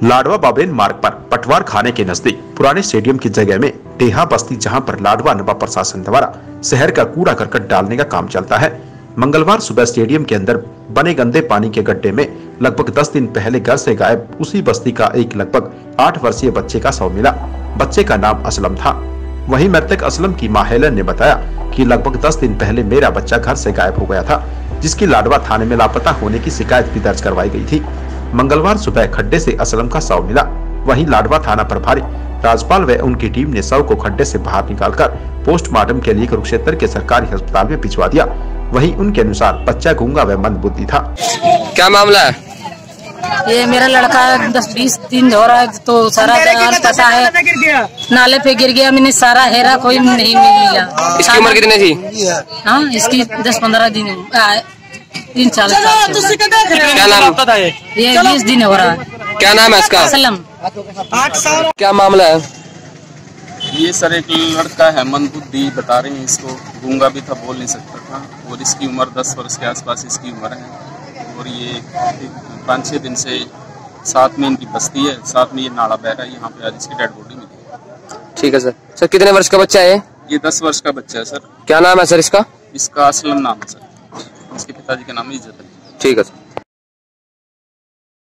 लाडवा बाबेन मार्ग पर पटवार खाने के नजदीक पुराने स्टेडियम की जगह में टेहा बस्ती, जहां पर लाडवा नवा प्रशासन द्वारा शहर का कूड़ा करकट डालने का काम चलता है। मंगलवार सुबह स्टेडियम के अंदर बने गंदे पानी के गड्ढे में लगभग 10 दिन पहले घर से गायब उसी बस्ती का एक लगभग 8 वर्षीय बच्चे का शव मिला। बच्चे का नाम असलम था। वहीं मृतक असलम की मां हेलन ने बताया कि लगभग 10 दिन पहले मेरा बच्चा घर से गायब हो गया था, जिसकी लाडवा थाने में लापता होने की शिकायत भी दर्ज करवाई गई थी। मंगलवार सुबह खड्डे से असलम का शव मिला। वहीं लाडवा थाना प्रभारी राजपाल व उनकी टीम ने शव को खड्डे से बाहर निकालकर पोस्टमार्टम के लिए कुरुक्षेत्र के सरकारी अस्पताल में भिजवा दिया। वहीं उनके अनुसार बच्चा गूंगा व मंदबुद्धि था। क्या मामला है? ये मेरा लड़का 10-20 दिन हो रहा है, तो सारा पैसा है नाले पे गिर गया। मैंने सारा हेरा, कोई नहीं मिला। इसकी उम्र कितनी थी? हाँ, इसकी 10-15 दिन 3-4 क्या नाम? ये 20 दिन हो रहा है। क्या नाम है इसका? असलम। क्या मामला है? ये सर एक लड़का है, मंदबुद्धि बता रहे हैं इसको, गूंगा भी था, बोल नहीं सकता था, और इसकी उम्र 10 वर्ष के आसपास इसकी उम्र है। और ये 5-6 दिन से साथ में इनकी बस्ती है, साथ में ये नाला बह रहा है, यहाँ पे आज इसकी डेड बॉडी मिली। ठीक है सर। सर कितने वर्ष का बच्चा है? ये 10 वर्ष का बच्चा है सर। क्या नाम है सर इसका? इसका असलम नाम है सर। इसके पिताजी का नाम इज्जत है। ठीक है सर।